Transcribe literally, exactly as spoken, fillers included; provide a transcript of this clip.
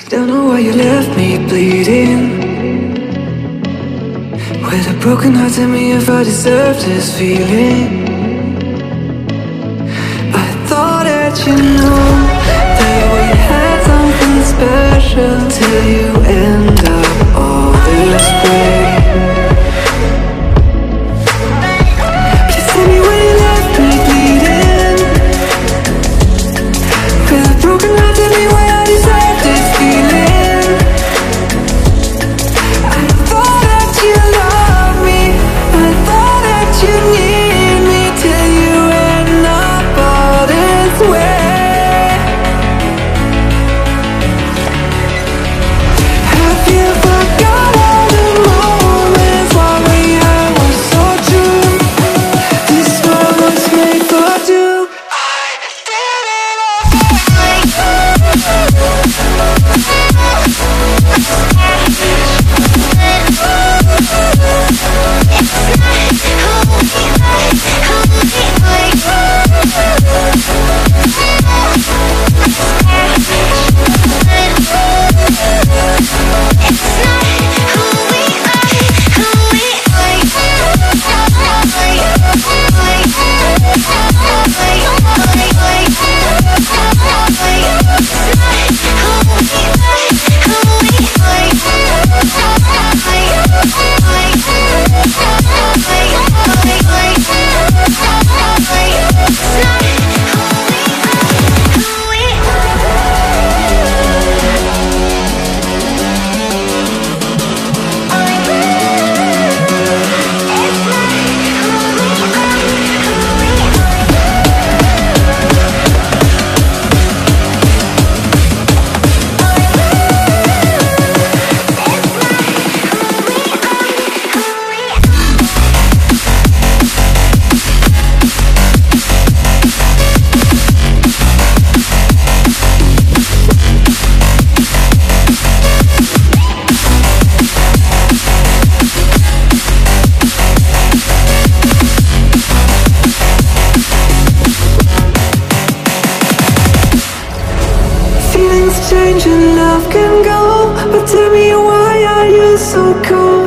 Don't know why you left me bleeding. With a broken heart, tell me if I deserve this feeling. I thought that you know that we had something special till you end up all this way. Please tell me why you left me bleeding. With a broken heart, tell me why I deserve this feeling. I thought that you loved me, I thought that you need me till you end up all this way. Have you forgot all the moments while we had was so true? This world was made for two. I did it all. Feelings change and love can go, but tell me why are you so cold?